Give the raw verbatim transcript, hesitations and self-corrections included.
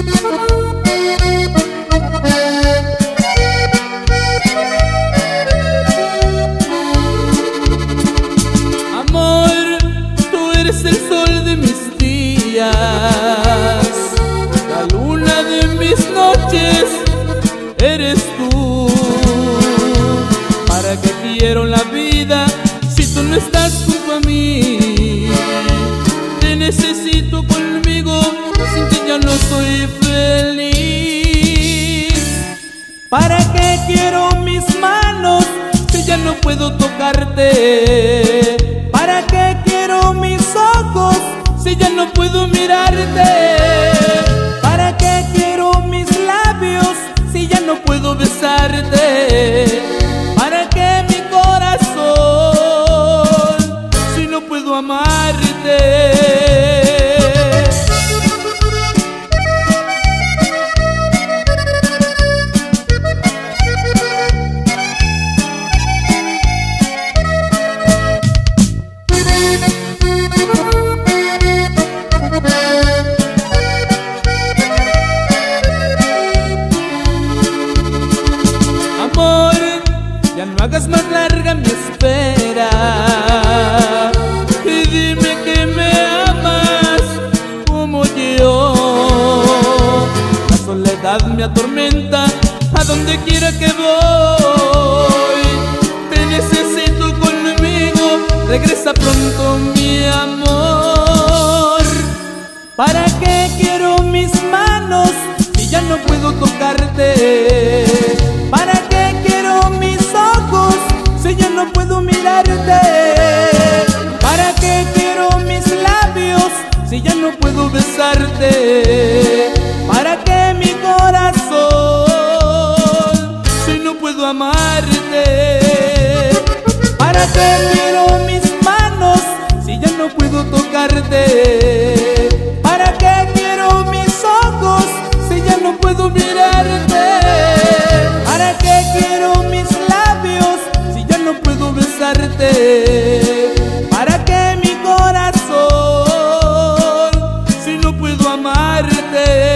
Amor, tú eres el sol de mis días, la luna de mis noches, eres tú. ¿Para qué quiero la vida si tú no estás junto a mí? Te necesito conmigo, sin ti ya no soy feliz. ¿Para qué quiero mis manos si ya no puedo tocarte? ¿Para qué quiero mis ojos si ya no puedo mirarte? ¿Para qué quiero mis labios si ya no puedo besarte? ¿Para qué mi corazón si no puedo amarte? Amor, ya no hagas más larga mi espera y dime que me amas como yo. La soledad me atormenta a donde quiera que voy. Te necesito conmigo, regresa pronto mi amor. ¿Para qué quiero mis manos si ya no puedo tocarte? ¿Para qué quiero mis ojos si ya no puedo mirarte? ¿Para qué quiero mis labios si ya no puedo besarte? ¿Para qué mi corazón si no puedo amarte? ¿Para qué quiero mis manos si ya no puedo tocarte? ¿Para qué quiero mis ojos si ya no puedo mirarte? ¿Para qué quiero mis labios si ya no puedo besarte? ¿Para qué mi corazón si no puedo amarte?